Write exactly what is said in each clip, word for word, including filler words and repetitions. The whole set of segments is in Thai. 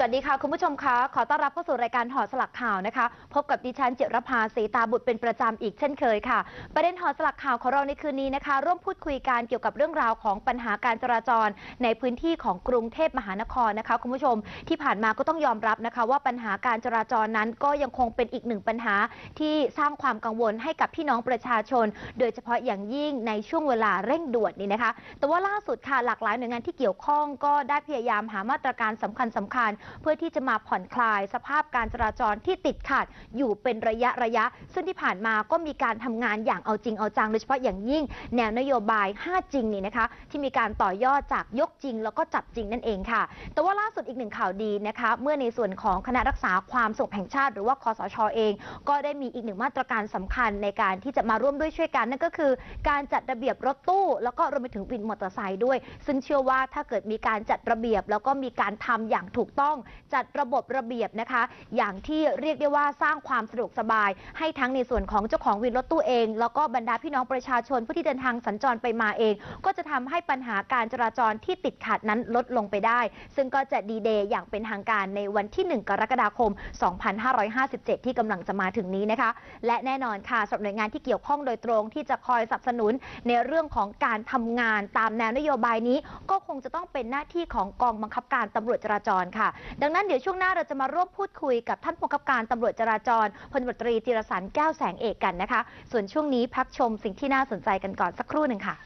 วัสดีค่ะคุณผู้ชมคะขอต้อนรับเข้าสู่รายการหอสลักข่าวนะคะพบกับดิฉันจิรภาศรีตาบุตรเป็นประจำอีกเช่นเคยค่ะประเด็นหอสลักข่าวของเราในคืนนี้นะคะร่วมพูดคุยกันเกี่ยวกับเรื่องราวของปัญหาการจราจรในพื้นที่ของกรุงเทพมหานครนะคะคุณผู้ชมที่ผ่านมาก็ต้องยอมรับนะคะว่าปัญหาการจราจรนั้นก็ยังคงเป็นอีกหนึ่งปัญหาที่สร้างความกังวลให้กับพี่น้องประชาชนโดยเฉพาะอย่างยิ่งในช่วงเวลาเร่งด่วนนี่นะคะแต่ว่าล่าสุดค่ะหลากหลายหน่วยงานที่เกี่ยวข้องก็ได้พยายามหามาตรการสำคัญสำคัญเพื่อที่จะมาผ่อนคลายสภาพการจราจรที่ติดขัดอยู่เป็นระยะระยะซึ่งที่ผ่านมาก็มีการทำงานอย่างเอาจริงเอาจังโดยเฉพาะอย่างยิ่งแนวนโยบาย ห้า จริงนี่นะคะที่มีการต่อยอดจากยกจริงแล้วก็จับจริงนั่นเองค่ะแต่ว่าล่าสุดอีกหนึ่งข่าวดีนะคะเมื่อในส่วนของคณะรักษาความสงบแห่งชาติหรือว่าคสช.เองก็ได้มีอีกหนึ่งมาตรการสำคัญในการที่จะมาร่วมด้วยช่วยกันนั่นก็คือการจัดระเบียบรถตู้แล้วก็รวมไปถึงวินมอเตอร์ไซค์ด้วยซึ่งเชื่อว่าถ้าเกิดมีการจัดระเบียบแล้วก็มีการทำอย่างถูกต้องจัดระบบระเบียบนะคะอย่างที่เรียกได้ว่าสร้างความสะดวกสบายให้ทั้งในส่วนของเจ้าของวินรถตู้เองแล้วก็บรรดาพี่น้องประชาชนผู้ที่เดินทางสัญจรไปมาเองก็จะทำให้ปัญหาการจราจรที่ติดขัดนั้นลดลงไปได้ซึ่งก็จะดีเดย์อย่างเป็นทางการในวันที่หนึ่งกรกฎาคมสองพันห้าร้อยห้าสิบเจ็ดที่กำลังจะมาถึงนี้นะคะและแน่นอนค่ะสำหรับหน่วยงานที่เกี่ยวข้องโดยตรงที่จะคอยสนับสนุนในเรื่องของการทำงานตามแนวนโยบายนี้ก็คงจะต้องเป็นหน้าที่ของกองบังคับการตำรวจจราจรค่ะดังนั้นเดี๋ยวช่วงหน้าเราจะมาร่วมพูดคุยกับท่านผู้กำกับการตำรวจจราจรพลตำรวจตรีจิรสันต์แก้วแสงเอกกันนะคะส่วนช่วงนี้พักชมสิ่งที่น่าสนใจกันก่อนสักครู่หนึ่งค่ะ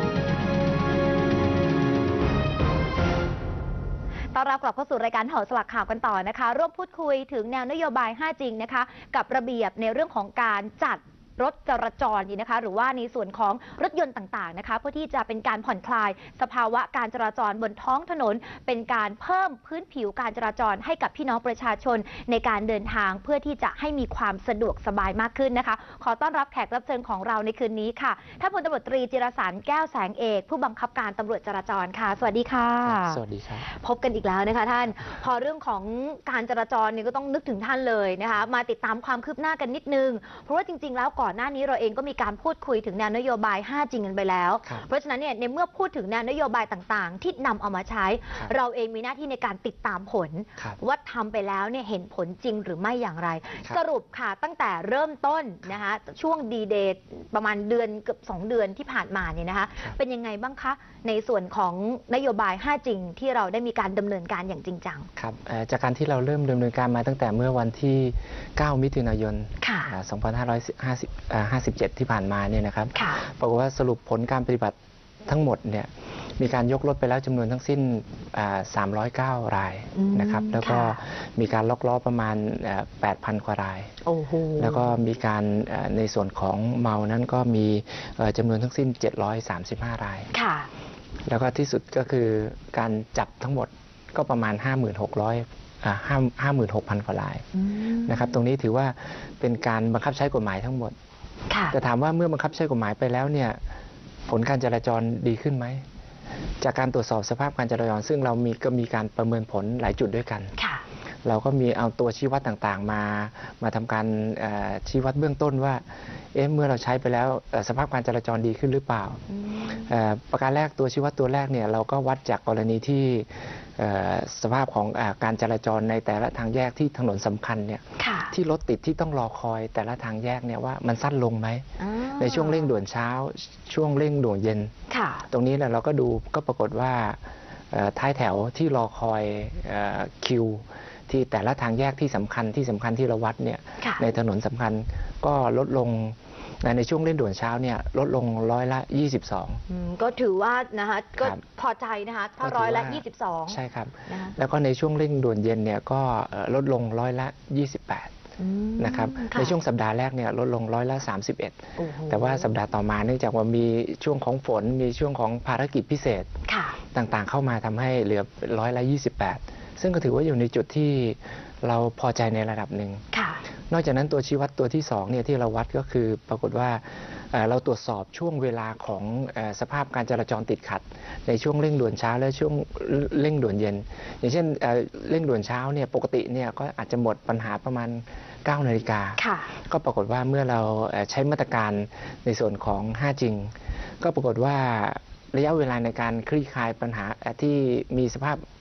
ต้อนรับกลับเข้าสู่รายการหอสลักข่าวกันต่อนะคะร่วมพูดคุยถึงแนวนโยบาย ห้า จริงนะคะกับระเบียบในเรื่องของการจัดรถจราจรนี่นะคะหรือว่าในส่วนของรถยนต์ต่างๆนะคะเพื่อที่จะเป็นการผ่อนคลายสภาวะการจราจรบนท้องถนนเป็นการเพิ่มพื้นผิวการจราจรให้กับพี่น้องประชาชนในการเดินทางเพื่อที่จะให้มีความสะดวกสบายมากขึ้นนะคะขอต้อนรับแขกรับเชิญของเราในคืนนี้ค่ะท่านพลตำรวจตรีจิรสันต์แก้วแสงเอกผู้บังคับการตำรวจจราจรค่ะสวัสดีค่ะสวัสดีครับพบกันอีกแล้วนะคะท่านพอเรื่องของการจราจรนี่ก็ต้องนึกถึงท่านเลยนะคะมาติดตามความคืบหน้ากันนิดนึงเพราะว่าจริงๆแล้วก่อนหน้านี้เราเองก็มีการพูดคุยถึงแนวนโยบาย ห้า จริงกันไปแล้วเพราะฉะนั้นเนี่ยในเมื่อพูดถึงแนวนโยบายต่างๆที่นำเอามาใช้เราเองมีหน้าที่ในการติดตามผลว่าทำไปแล้วเนี่ยเห็นผลจริงหรือไม่อย่างไรสรุปค่ะตั้งแต่เริ่มต้นนะคะช่วงดีเดย์ประมาณเดือนเกือบสองเดือนที่ผ่านมาเนี่ยนะคะเป็นยังไงบ้างคะในส่วนของนโยบาย ห้า จริงที่เราได้มีการดำเนินการอย่างจริงจังครับจากการที่เราเริ่มดำเนินการมาตั้งแต่เมื่อวันที่เก้ามิถุนายนสองพันห้าร้อยห้าสิบเจ็ดที่ผ่านมาเนี่ยนะครับปรากฏว่าสรุปผลการปฏิบัติทั้งหมดเนี่ยมีการยกรถไปแล้วจำนวนทั้งสิ้นสามร้อยเก้ารายนะครับแล้วก็มีการล็อกล้อประมาณ แปดพัน กว่ารายแล้วก็มีการในส่วนของเมานั้นก็มีจำนวนทั้งสิ้นเจ็ดร้อยสามสิบห้ารายแล้วก็ที่สุดก็คือการจับทั้งหมดก็ประมาณ ห้าหมื่นหกร้อย ห้าหมื่นหกพัน กว่ารายนะครับตรงนี้ถือว่าเป็นการบังคับใช้กฎหมายทั้งหมดแต่ถามว่าเมื่อบังคับใช้กฎหมายไปแล้วเนี่ยผลการจราจรดีขึ้นไหมจากการตรวจสอบสภาพการจราจรซึ่งเรามีก็มีการประเมินผลหลายจุดด้วยกันเราก็มีเอาตัวชี้วัดต่างๆมามาทำการชี้วัดเบื้องต้นว่าเอ๊ะเมื่อเราใช้ไปแล้วสภาพการจราจรดีขึ้นหรือเปล่าประการแรกตัวชี้วัดตัวแรกเนี่ยเราก็วัดจากกรณีที่สภาพของการจราจรในแต่ละทางแยกที่ถนนสำคัญเนี่ยที่รถติดที่ต้องรอคอยแต่ละทางแยกเนี่ยว่ามันสั้นลงไหมในช่วงเร่งด่วนเช้าช่วงเร่งด่วนเย็นตรงนี้เนี่ยเราก็ดูก็ปรากฏว่าท้ายแถวที่รอคอยคิวที่แต่ละทางแยกที่สำคัญที่สำคัญที่เราวัดเนี่ยในถนนสำคัญก็ลดลงในช่วงเร่งด่วนเช้าเนี่ยลดลงร้อยละยี่สิบสองก็ถือว่านะคะก็พอใจนะคะถ้าร้อยละยี่สิบสองใช่ครับแล้วก็ในช่วงเร่งด่วนเย็นเนี่ยก็ลดลงร้อยละยี่สิบแปดนะครับในช่วงสัปดาห์แรกเนี่ยลดลงร้อยละสามสิบเอ็ดแต่ว่าสัปดาห์ต่อมาเนื่องจากว่ามีช่วงของฝนมีช่วงของภารกิจพิเศษต่างๆเข้ามาทำให้เหลือร้อยละยี่สิบแปดซึ่งก็ถือว่าอยู่ในจุดที่เราพอใจในระดับหนึ่งนอกจากนั้นตัวชี้วัดตัวที่สองเนี่ยที่เราวัดก็คือปรากฏว่าเราตรวจสอบช่วงเวลาของสภาพการจราจรติดขัดในช่วงเร่งด่วนเช้าและช่วงเร่งด่วนเย็นอย่างเช่นเร่งด่วนเช้าเนี่ยปกติเนี่ยก็อาจจะหมดปัญหาประมาณเก้านาฬิกาก็ปรากฏว่าเมื่อเราใช้มาตรการในส่วนของ ห้า จริงก็ปรากฏว่าระยะเวลาในการคลี่คลายปัญหาที่มีสภาพ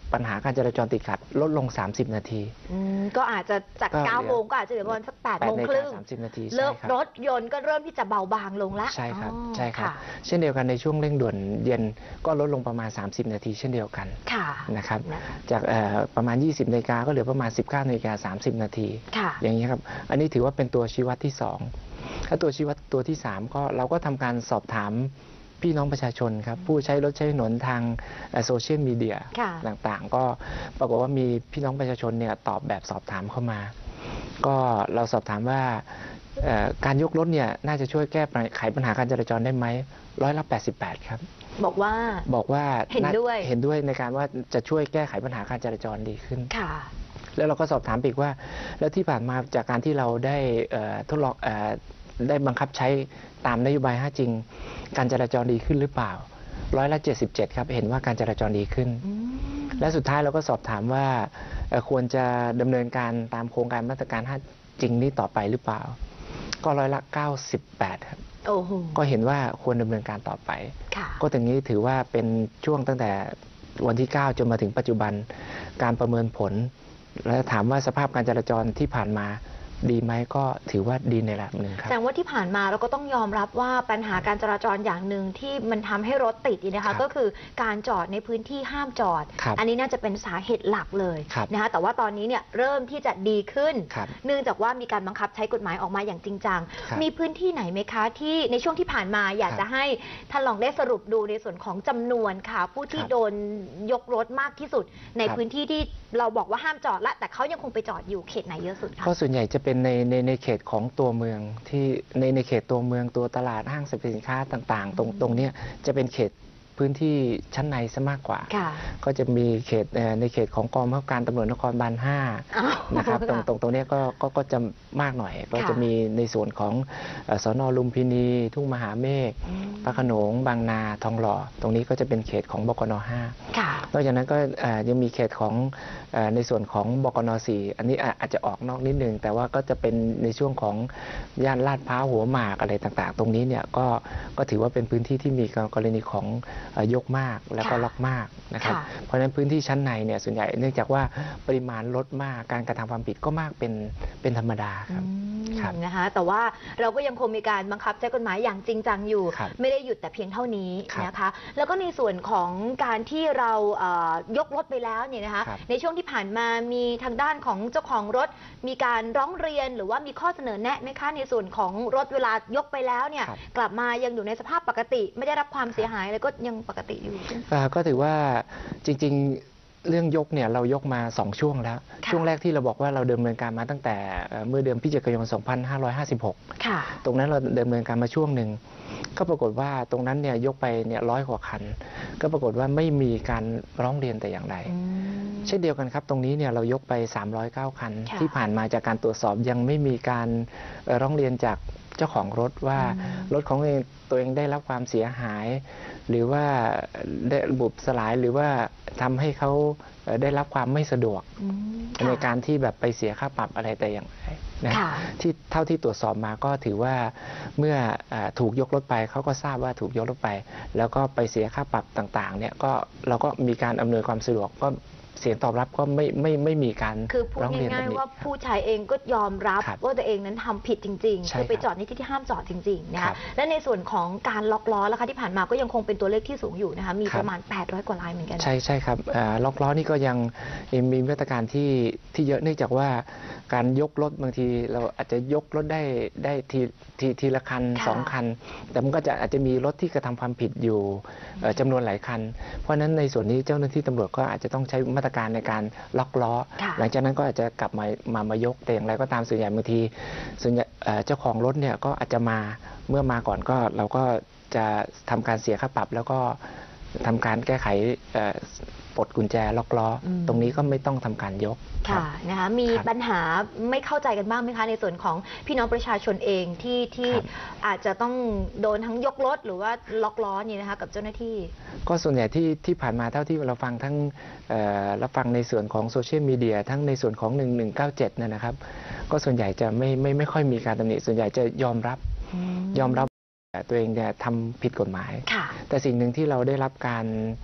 ปัญหาการจราจรติดขัดลดลงสามสิบนาทีก็อาจจะจากเก้าโมงก็อาจจะเหลือประมาณสักแปดโมงครึ่งสามสิบนาทีเลิกรถยนต์ก็เริ่มที่จะเบาบางลงแล้วใช่ครับใช่ครับเช่นเดียวกันในช่วงเร่งด่วนเย็นก็ลดลงประมาณสามสิบนาทีเช่นเดียวกันนะครับจากประมาณยี่สิบนาฬิกาก็เหลือประมาณสิบเก้านาฬิกาสามสิบนาทีอย่างนี้ครับอันนี้ถือว่าเป็นตัวชี้วัดที่สองถ้าตัวชี้วัดตัวที่สามก็เราก็ทำการสอบถามพี่น้องประชาชนครับผู้ใช้รถใช้ถนนทางโซเชียลมีเดียต่างๆก็ปรากฏว่ามีพี่น้องประชาชนเนี่ยตอบแบบสอบถามเข้ามาก็เราสอบถามว่าการยกรถเนี่ยน่าจะช่วยแก้ไขปัญหาการจราจรได้ไหมร้อยละแปดสิบแปดครับบอกว่าบอกว่าเห็นด้วยเห็นด้วยในการว่าจะช่วยแก้ไขปัญหาการจราจรดีขึ้นแล้วเราก็สอบถามอีกว่าแล้วที่ผ่านมาจากการที่เราได้ทดลองได้บังคับใช้ตามนโยบาย ห้า จริงการจราจรดีขึ้นหรือเปล่าร้อยละเจ็ดสิบเจ็ดครับเห็นว่าการจราจรดีขึ้นและสุดท้ายเราก็สอบถามว่าควรจะดำเนินการตามโครงการมาตรการ ห้า จริงนี้ต่อไปหรือเปล่าก็ร้อยละเก้าสิบแปดครับก็เห็นว่าควรดำเนินการต่อไปก็ตรงนี้ถือว่าเป็นช่วงตั้งแต่วันที่เก้าจนมาถึงปัจจุบันการประเมินผลและถามว่าสภาพการจราจรที่ผ่านมาดีไหมก็ถือว่าดีในระดับหนึ่งครับแต่ว่าที่ผ่านมาเราก็ต้องยอมรับว่าปัญหาการจราจรอย่างหนึ่งที่มันทำให้รถติดนะคะก็คือการจอดในพื้นที่ห้ามจอดอันนี้น่าจะเป็นสาเหตุหลักเลยนะคะแต่ว่าตอนนี้เนี่ยเริ่มที่จะดีขึ้นเนื่องจากว่ามีการบังคับใช้กฎหมายออกมาอย่างจริงจังมีพื้นที่ไหนไหมคะที่ในช่วงที่ผ่านมาอยากจะให้ท่านลองได้สรุปดูในส่วนของจำนวนค่ะผู้ที่โดนยกรถมากที่สุดในพื้นที่ที่เราบอกว่าห้ามจอดละแต่เขายังคงไปจอดอยู่เขตไหนเยอะสุดคะก็ส่วนใหญ่จะเป็นในในในเขตของตัวเมืองที่ในในเขตตัวเมืองตัวตลาดห้างสรรพสินค้าต่างๆตรงตรงนี้จะเป็นเขตพื้นที่ชั้นในซะมากกว่าก็จะมีเขตในเขตของกองบังคับการตำรวจนครบาลห้านะครับตรงตรงตรงนี้ก็ก็ก็จะมากหน่อยก็จะมีในส่วนของสน.ลุมพินีทุ่งมหาเมฆพระโขนงบางนาทองหล่อตรงนี้ก็จะเป็นเขตของบกน.ห้านอกจากนั้นก็ยังมีเขตของในส่วนของบกน.สี่อันนี้อาจจะออกนอกนิดนึงแต่ว่าก็จะเป็นในช่วงของย่านลาดพร้าวหัวหมากอะไรต่างๆตรงนี้เนี่ยก็ก็ถือว่าเป็นพื้นที่ที่มีกรณีของยกมากแล้วก็ล็อกมากนะครับเพราะฉะนั้นพื้นที่ชั้นในเนี่ยส่วนใหญ่เนื่องจากว่าปริมาณลดมากการกระทำความผิดก็มากเป็นเป็นธรรมดาครับนะคะแต่ว่าเราก็ยังคงมีการบังคับใช้กฎหมายอย่างจริงจังอยู่ไม่ได้หยุดแต่เพียงเท่านี้นะคะแล้วก็ในส่วนของการที่เรายกรถไปแล้วเนี่ยนะคะในช่วงที่ผ่านมามีทางด้านของเจ้าของรถมีการร้องเรียนหรือว่ามีข้อเสนอแนะไหมคะในส่วนของรถเวลายกไปแล้วเนี่ยกลับมายังอยู่ในสภาพปกติไม่ได้รับความเสียหายเลยก็ยังปกติอยู่ก็ถือว่าจริงๆเรื่องยกเนี่ยเรายกมาสองช่วงแล้วช่วงแรกที่เราบอกว่าเราดำเนินการมาตั้งแต่เมื่อเดือนพฤศจิกายนสองพันห้าร้อยห้าสิบหกตรงนั้นเราดำเนินการมาช่วงหนึ่งก็ปรากฏว่าตรงนั้นเนี่ยยกไปเนี่ยร้อยกว่าคันก็ปรากฏว่าไม่มีการร้องเรียนแต่อย่างใดเช่นเดียวกันครับตรงนี้เนี่ยเรายกไปสามร้อยเก้าคันที่ผ่านมาจากการตรวจสอบยังไม่มีการร้องเรียนจากเจ้าของรถว่ารถของตัวเองได้รับความเสียหายหรือว่าได้บุบสลายหรือว่าทำให้เขาได้รับความไม่สะดวกในการที่แบบไปเสียค่าปรับอะไรแต่อย่างไรนะที่เท่าที่ตรวจสอบมาก็ถือว่าเมื่อถูกยกรถไปเขาก็ทราบว่าถูกยกรถไปแล้วก็ไปเสียค่าปรับต่างๆเนี่ยก็เราก็มีการอำนวยความสะดวกก็เสียงตอบรับก็ไม่ไม่ไม่มีการคือพูดง่ายๆว่าผู้ใช้เองก็ยอมรับว่าตัวเองนั้นทำผิดจริงๆคือไปจอดในที่ที่ห้ามจอดจริงๆนะคะและในส่วนของการล็อกล้อแล้วค่ะที่ผ่านมาก็ยังคงเป็นตัวเลขที่สูงอยู่นะคะมีประมาณแปดร้อยกว่ารายเหมือนกันใช่ใช่ครับล็อกล้อนี่ก็ยังมีมาตรการที่ที่เยอะเนื่องจากว่าการยกรถบางทีเราอาจจะยกรถได้ได้ทีทีทีละคันสองคันแต่มันก็จะอาจจะมีรถที่กระทำความผิดอยู่จำนวนหลายคันเพราะฉะนั้นในส่วนนี้เจ้าหน้าที่ตำรวจก็อาจจะต้องใช้มาตรการในการล็อกล้อหลังจากนั้นก็อาจจะกลับมามามายกแต่อย่างไรก็ตามส่วนใหญ่บางทีส่วนใหญ่เจ้าของรถเนี่ยก็อาจจะมาเมื่อมาก่อนก็เราก็จะทำการเสียค่าปรับแล้วก็ทำการแก้ไขปลดกุญแจล็อกล้อตรงนี้ก็ไม่ต้องทำการยกค่ะนะคะมีปัญหาไม่เข้าใจกันบ้างไหมคะในส่วนของพี่น้องประชาชนเองที่ที่อาจจะต้องโดนทั้งยกรถหรือว่าล็อกล้อนี่นะคะกับเจ้าหน้าที่ก็ส่วนใหญ่ที่ที่ผ่านมาเท่าที่เราฟังทั้งรับฟังในส่วนของโซเชียลมีเดียทั้งในส่วนของหนึ่งหนึ่งเก้าเจ็ดเนี่ยนะครับก็ส่วนใหญ่จะไม่ไม่ไม่ค่อยมีการตำหนิส่วนใหญ่จะยอมรับยอมรับตัวเองเนี่ยทำผิดกฎหมายแต่สิ่งหนึ่งที่เราได้รับการ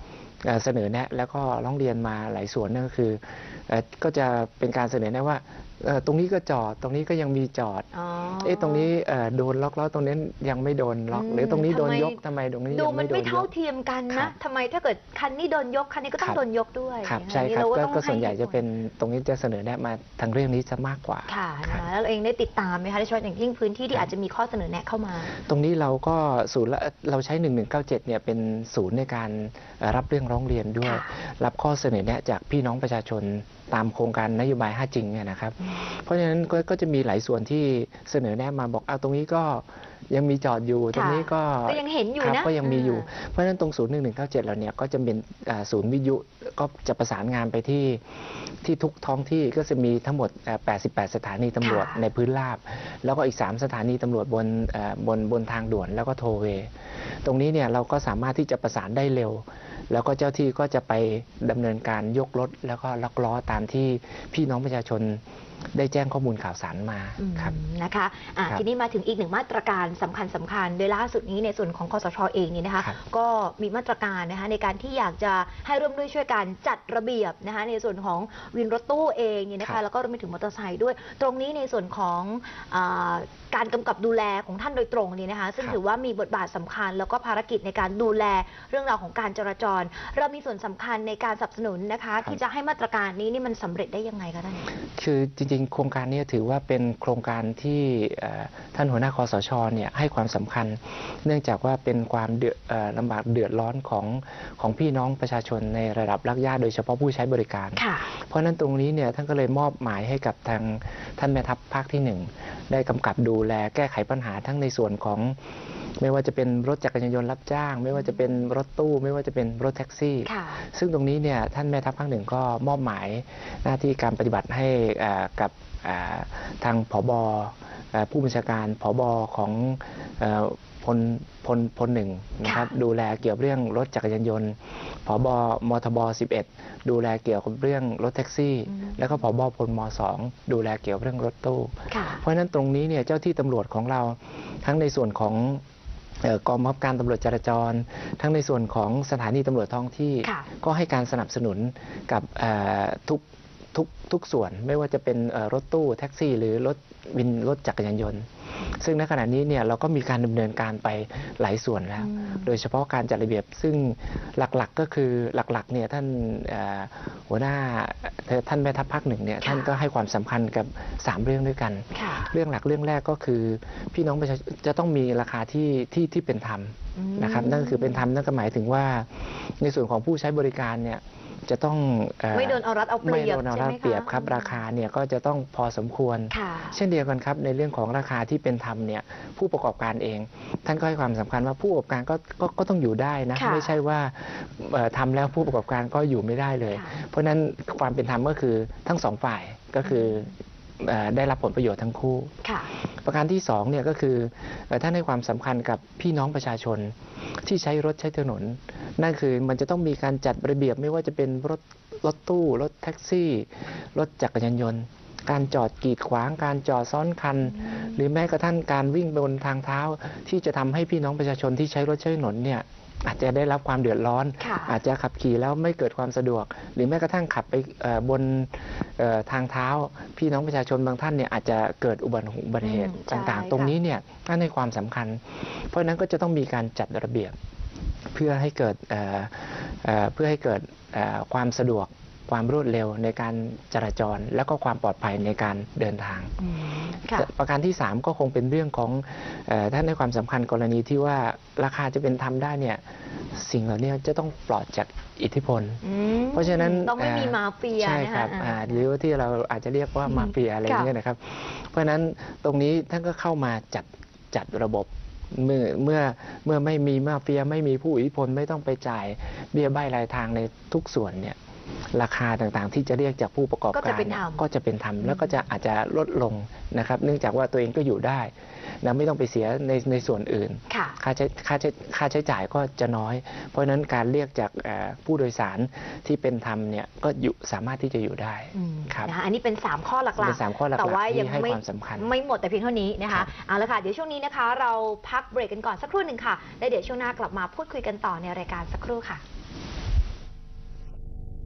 เสนอแนะแล้วก็ร้องเรียนมาหลายส่วนนั่นก็คือก็จะเป็นการเสนอแนะว่าตรงนี้ก็จอดตรงนี้ก็ยังมีจอดเอ๊ะตรงนี้โดนล็อกแล้วตรงนี้ยังไม่โดนล็อกหรือตรงนี้โดนยกทำไมตรงนี้ยังไม่โดนยกดูมันไม่เท่าเทียมกันนะทำไมถ้าเกิดคันนี้โดนยกคันนี้ก็ต้องโดนยกด้วยครับใช่ครับก็ส่วนใหญ่จะเป็นตรงนี้จะเสนอแนะมาทางเรื่องนี้จะมากกว่าค่ะแล้วเราเองได้ติดตามไหมคะโดยเฉพาะอย่างยิ่งพื้นที่ที่อาจจะมีข้อเสนอแนะเข้ามาตรงนี้เราก็ศูนย์เราใช้หนึ่งหนึ่งเก้าเจ็ดเนี่ยเป็นศูนย์ในการรับเรื่องร้องเรียนด้วยรับข้อเสนอแนะจากพี่น้องประชาชนตามโครงการนโยบายห้าจริงเนี่ยนะครับเพราะฉะนั้นก็จะมีหลายส่วนที่เสนอแนะมาบอกเอาตรงนี้ก็ยังมีจอดอยู่ตรงนี้ก็ยังเห็นอยู่นะก็ยังมีอยู่เพราะฉะนั้นตรงศูนย์หนึ่งหนึ่งเก้าเจ็ดเราเนี่ยก็จะเป็นศูนย์วิทยุก็จะประสานงานไปที่ที่ทุกท้องที่ก็จะมีทั้งหมดแปดสิบแปดสถานีตำรวจในพื้นราบแล้วก็อีกสามสถานีตำรวจบนบนบนทางด่วนแล้วก็โทเวตรงนี้เนี่ยเราก็สามารถที่จะประสานได้เร็วแล้วก็เจ้าที่ก็จะไปดำเนินการยกรถแล้วก็ล็อกล้อตามที่พี่น้องประชาชนได้แจ้งข้อมูลข่าวสารมาครับนะคะะทีนี้มาถึงอีกหนึ่งมาตรการสำคัญสำคัญโดยล่าสุดนี้ในส่วนของคสช.เองนี่นะคะก็มีมาตรการนะคะในการที่อยากจะให้ร่วมด้วยช่วยกันจัดระเบียบนะคะในส่วนของวินรถตู้เองนี่นะคะแล้วก็รวมไปถึงมอเตอร์ไซค์ด้วยตรงนี้ในส่วนของการกำกับดูแลของท่านโดยตรงนี่นะคะซึ่งถือว่ามีบทบาทสำคัญแล้วก็ภารกิจในการดูแลเรื่องราวของการจราจรเรามีส่วนสำคัญในการสนับสนุนนะคะที่จะให้มาตรการนี้นี่มันสำเร็จได้ยังไงคะท่านคือจริงๆโครงการนี้ถือว่าเป็นโครงการที่ท่านหัวหน้าคสช.เนี่ยให้ความสำคัญเนื่องจากว่าเป็นความเดือดลำบากเดือดร้อนของของพี่น้องประชาชนในระดับรากหญ้าโดยเฉพาะผู้ใช้บริการเพราะนั้นตรงนี้เนี่ยท่านก็เลยมอบหมายให้กับทางท่านแม่ทัพภาคที่หนึ่งได้กำกับดูแลแก้ไขปัญหาทั้งในส่วนของไม่ว่าจะเป็นรถจักรยานยนต์รับจ้างไม่ว่าจะเป็นรถตู้ไม่ว่าจะเป็นรถแท็กซี่ซึ่งตรงนี้เนี่ยท่านแม่ทัพภาคหนึ่งก็มอบหมายหน้าที่การปฏิบัติให้กับทางผบ.ผู้บัญชาการผบ.ของพลพลพลหนึ่งนะครับดูแลเกี่ยวกับเรื่องรถจักรยานยนต์ผบ.มทบ.สิบเอ็ดดูแลเกี่ยวกับเรื่องรถแท็กซี่แล้วก็ผบ.พลม.สองดูแลเกี่ยวกับเรื่องรถตู้เพราะฉะนั้นตรงนี้เนี่ยเจ้าที่ตำรวจของเราทั้งในส่วนของกองบังคับการตำรวจจราจรทั้งในส่วนของสถานีตำรวจท้องที่ก็ให้การสนับสนุนกับทุกทุกทุกส่วนไม่ว่าจะเป็นรถตู้แท็กซี่หรือรถวินรถจักรยานยนต์ซึ่งในขณะนี้เนี่ยเราก็มีการดำเนินการไปหลายส่วนแล้วโดยเฉพาะการจัดระเบียบซึ่งหลักๆก็คือหลักๆเนี่ยท่านหัวหน้าท่านแม่ทัพภาคหนึ่งเนี่ยท่านก็ให้ความสำคัญกับสามเรื่องด้วยกันเรื่องหลักเรื่องแรกก็คือพี่น้องประชาชนจะต้องมีราคาที่ที่ที่เป็นธรรมนะครับนั่นก็คือเป็นธรรมนั่นก็หมายถึงว่าในส่วนของผู้ใช้บริการเนี่ยจะต้องไม่โดนเอารัดเอาเปรียบไม่โดนเอารัดเปรียบครับราคาเนี่ยก็จะต้องพอสมควรเช่นเดียวกันครับในเรื่องของราคาที่เป็นธรรมเนี่ยผู้ประกอบการเองท่านก็ให้ความสำคัญว่าผู้ประกอบการก็ก็ก็ต้องอยู่ได้นะไม่ใช่ว่าทำแล้วผู้ประกอบการก็อยู่ไม่ได้เลยเพราะฉะนั้นความเป็นธรรมก็คือทั้งสองฝ่ายก็คือได้รับผลประโยชน์ทั้งคู่ประการที่สองเนี่ยก็คือท่านให้ความสำคัญกับพี่น้องประชาชนที่ใช้รถใช้ถนนนั่นคือมันจะต้องมีการจัดระเบียบไม่ว่าจะเป็นรถรถตู้รถแท็กซี่รถจักรยานยนต์การจอดกีดขวางการจอดซ้อนคันหรือแม้กระทั่งการวิ่งบนทางเท้าที่จะทำให้พี่น้องประชาชนที่ใช้รถใช้ถนนเนี่ยอาจจะได้รับความเดือดร้อนอาจจะขับขี่แล้วไม่เกิดความสะดวกหรือแม้กระทั่งขับไปบนทางเท้าพี่น้องประชาชนบางท่านเนี่ยอาจจะเกิดอุบัติเหตุต่างๆตรงนี้เนี่ยนั่นในความสำคัญเพราะฉะนั้นก็จะต้องมีการจัดระเบียบเพื่อให้เกิดเพื่อให้เกิดความสะดวกความรวดเร็วในการจราจรและก็ความปลอดภัยในการเดินทางประการที่สามก็คงเป็นเรื่องของท่านในความสำคัญกรณีที่ว่าราคาจะเป็นธรรมได้เนี่ยสิ่งเหล่านี้จะต้องปลอดจากอิทธิพลเพราะฉะนั้นต้องไม่มีมาเฟียใช่ครับหรือว่าที่เราอาจจะเรียกว่ามาเฟียอะไรอย่างเงี้ยนะครับเพราะฉะนั้นตรงนี้ท่านก็เข้ามาจัดจัดระบบเมื่อเมื่อเมื่อไม่มีมาเฟียไม่มีผู้อิทธิพลไม่ต้องไปจ่ายเบี้ยใบ้รายทางในทุกส่วนเนี่ยราคาต่างๆที่จะเรียกจากผู้ประกอบการก็จะเป็นธรรมแล้วก็จะอาจจะลดลงนะครับเนื่องจากว่าตัวเองก็อยู่ได้นะไม่ต้องไปเสียในในส่วนอื่นค่าใช้ค่าใช้ค่าใช้จ่ายก็จะน้อยเพราะฉะนั้นการเรียกจากผู้โดยสารที่เป็นธรรมเนี่ยก็อยู่สามารถที่จะอยู่ได้ครับอันนี้เป็นสามข้อหลักๆแต่ว่ายังไม่ไม่หมดแต่เพียงเท่านี้นะคะเอาละค่ะเดี๋ยวช่วงนี้นะคะเราพักเบรกกันก่อนสักครู่หนึ่งค่ะแล้วเดี๋ยวช่วงหน้ากลับมาพูดคุยกันต่อในรายการสักครู่ค่ะ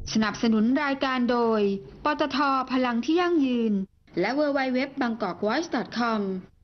สนับสนุนรายการโดยปตท.พลังที่ยั่งยืนและ ดับเบิลยู ดับเบิลยู ดับเบิลยู ดอท บางกอก วอยซ์ ดอท คอม